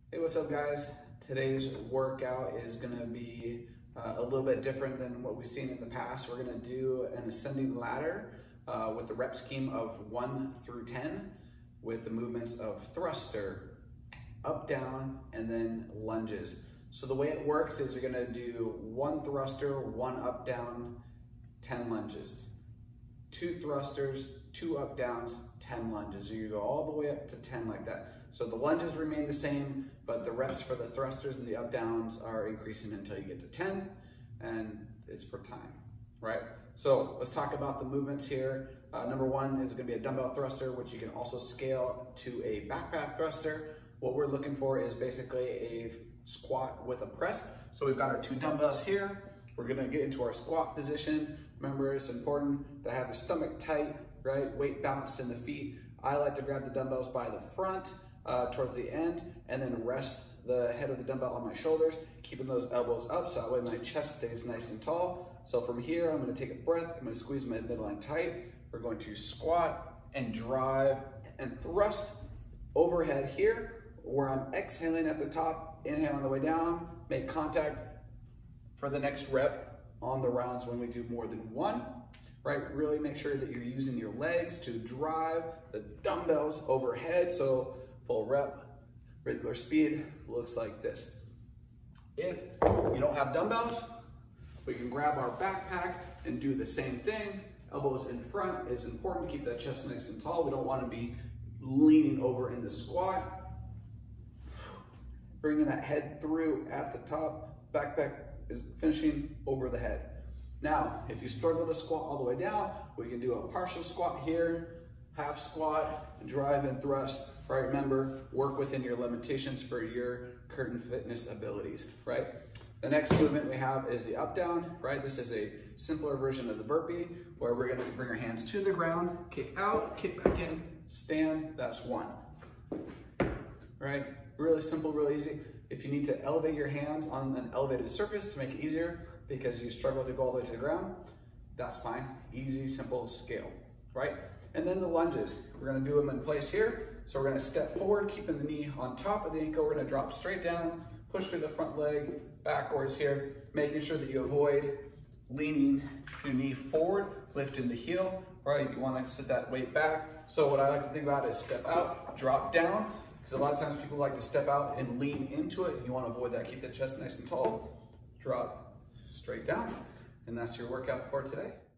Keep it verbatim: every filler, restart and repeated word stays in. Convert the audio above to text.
Hey, what's up guys? Today's workout is gonna be uh, a little bit different than what we've seen in the past. We're gonna do an ascending ladder uh, with the rep scheme of one through ten with the movements of thruster, up, down, and then lunges. So the way it works is you're gonna do one thruster, one up, down, ten lunges. Two thrusters, two up, downs, ten lunges. So you go all the way up to ten like that. So the lunges remain the same, but the reps for the thrusters and the up downs are increasing until you get to ten, and it's for time, right? So let's talk about the movements here. Uh, number one is gonna be a dumbbell thruster, which you can also scale to a backpack thruster. What we're looking for is basically a squat with a press. So we've got our two dumbbells here. We're gonna get into our squat position. Remember, it's important to have your stomach tight, right? Weight balanced in the feet. I like to grab the dumbbells by the front, uh, towards the end, and then rest the head of the dumbbell on my shoulders, keeping those elbows up so that way my chest stays nice and tall. So from here, I'm gonna take a breath. I'm gonna squeeze my midline tight. We're going to squat and drive and thrust overhead here, where I'm exhaling at the top, inhale on the way down, make contact for the next rep on the rounds when we do more than one, right? Really make sure that you're using your legs to drive the dumbbells overhead. So full rep, regular speed looks like this. If you don't have dumbbells, we can grab our backpack and do the same thing. Elbows in front is important to keep that chest nice and tall. We don't want to be leaning over in the squat. Bringing that head through at the top, backpack is finishing over the head. Now, if you struggle to squat all the way down, we can do a partial squat here, half squat, drive and thrust. Right, remember, work within your limitations for your current fitness abilities, right? The next movement we have is the up down, right? This is a simpler version of the burpee where we're gonna bring our hands to the ground, kick out, kick back in, stand, that's one, right? Really simple, really easy. If you need to elevate your hands on an elevated surface to make it easier because you struggle to go all the way to the ground, that's fine. Easy, simple, scale, right? And then the lunges. We're gonna do them in place here. So we're gonna step forward, keeping the knee on top of the ankle. We're gonna drop straight down, push through the front leg, backwards here, making sure that you avoid leaning your knee forward, lifting the heel, right? You wanna sit that weight back. So what I like to think about is step out, drop down, because a lot of times people like to step out and lean into it. You want to avoid that. Keep the chest nice and tall. Drop straight down. And that's your workout for today.